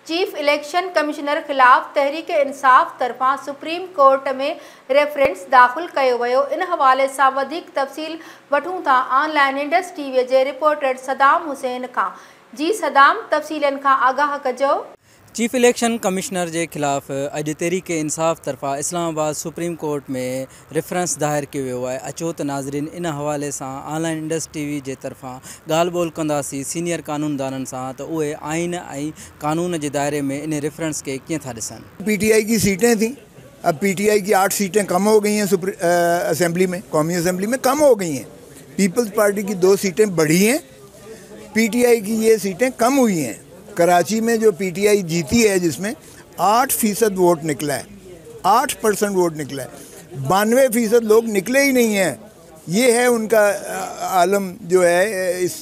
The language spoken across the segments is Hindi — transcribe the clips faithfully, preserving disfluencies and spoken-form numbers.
चीफ इलेक्शन कमिश्नर खिलाफ तहरीक इंसाफ तरफां सुप्रीम कोर्ट में रेफरेंस दाख़िल किया वियो। इन हवाले से वधीक तफ़सील वठूं था ऑनलाइन इंडस टीवी के रिपोर्टर सदाम हुसैन का। जी सदाम, तफ़सीलन का आगाह कजो। चीफ इलेक्शन कमिश्नर के खिलाफ़ अज तहरीक इंसाफ तरफा इस्लामाबाद सुप्रीम कोर्ट में रेफरेंस दायर किया वियो है। अचो त नाज़रीन, इन हवाले से ऑनलाइन इंडस टीवी के तरफा गाल बोल कंदासीं सीनियर कानूनदानन सां त उहे आइन ऐं कानून के दायरे में इन रेफरेंस के कीअं था ॾिसनि। पीटीआई की सीटें थी, अब पीटीआई की आठ सीटें कम हो गई हैं असेंबली में, कौमी असेंबली में कम हो गई हैं। पीपल्स पार्टी की दो सीटें बढ़ी हैं, पीटीआई की ये सीटें कम हुई हैं। कराची में जो पीटीआई जीती है जिसमें आठ फीसद वोट निकला है, आठ परसेंट वोट निकला है, बानवे फीसद लोग निकले ही नहीं हैं। ये है उनका आलम जो है इस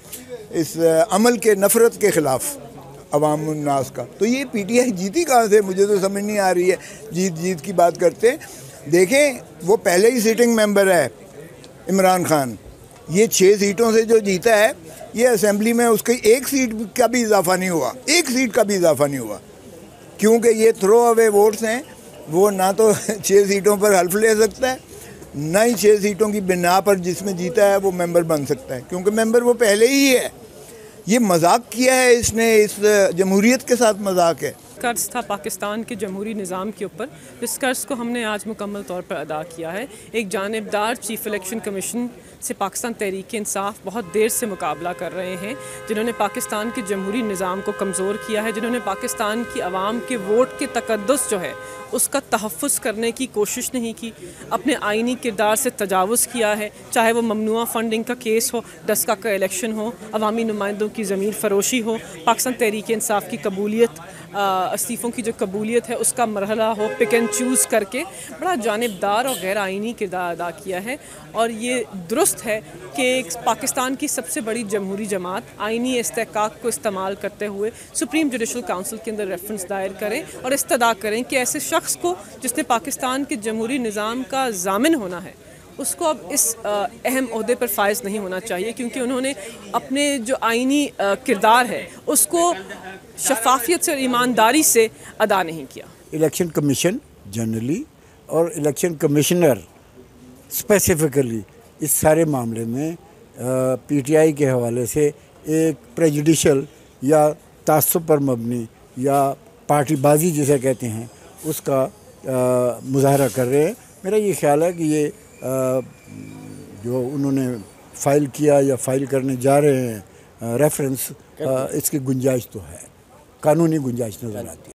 इस अमल के नफ़रत के ख़िलाफ़ अवाम उन्नास का। तो ये पीटीआई जीती कहाँ से, मुझे तो समझ नहीं आ रही है। जीत जीत की बात करते हैं, देखें वो पहले ही सिटिंग मेंबर है इमरान खान। ये छः सीटों से जो जीता है, ये असेंबली में उसकी एक सीट का भी इजाफा नहीं हुआ, एक सीट का भी इजाफा नहीं हुआ, क्योंकि ये थ्रो अवे वोट्स हैं। वो ना तो छः सीटों पर हल्फ ले सकता है, ना ही छः सीटों की बिना पर जिसमें जीता है वो मेंबर बन सकता है, क्योंकि मेंबर वो पहले ही है। ये मजाक किया है इसने, इस जमहूरियत के साथ मजाक है। कर्ज था पाकिस्तान के जमहूरी निज़ाम के ऊपर, इस कर्ज को हमने आज मुकम्मल तौर पर अदा किया है। एक जानिबदार चीफ इलेक्शन कमीशन से पाकिस्तान तहरीक इंसाफ बहुत देर से मुकाबला कर रहे हैं, जिन्होंने पाकिस्तान के जमहूरी निज़ाम को कमज़ोर किया है, जिन्होंने पाकिस्तान की आवाम के वोट के तकद्दुस जो है उसका तहफ़्फ़ुज़ करने की कोशिश नहीं की, अपने आइनी किरदार से तजावुज़ किया है। चाहे वो ममनुआ फंडिंग का केस हो, डस्का का इलेक्शन हो, अवामी नुमाइंदों की ज़मीन फ़रोशी हो, पाकिस्तान तहरीक इंसाफ की कबूलियत, इस्तीफ़ों की जो कबूलियत है उसका मरहला हो, पिक एंड चूज़ करके बड़ा जानिबदार और गैर आइनी किरदार अदा किया है। और ये दुरुस्त है कि पाकिस्तान की सबसे बड़ी जमहूरी जमात आइनी इस्तेहकाक को इस्तेमाल करते हुए सुप्रीम जुडिशल काउंसिल के अंदर रेफरेंस दायर करें और इस्तदा करें कि ऐसे शख्स को जिसने पाकिस्तान के जमहूरी निज़ाम का ज़ामिन होना है, उसको अब इस अहम ओहदे पर फायज नहीं होना चाहिए, क्योंकि उन्होंने अपने जो आइनी किरदार है उसको शफाफियत से और ईमानदारी से अदा नहीं किया। इलेक्शन कमीशन जनरली और इलेक्शन कमिश्नर स्पेसिफिकली इस सारे मामले में पीटीआई के हवाले से एक प्रेजुडिशल या तासुब पर मबनी या पार्टीबाजी जिसे कहते हैं उसका मुजाहरा कर रहे हैं। मेरा ये ख्याल है कि ये आ, जो उन्होंने फ़ाइल किया या फ़ाइल करने जा रहे हैं रेफरेंस, इसकी गुंजाइश तो है, कानूनी गुंजाइश नज़र आती है।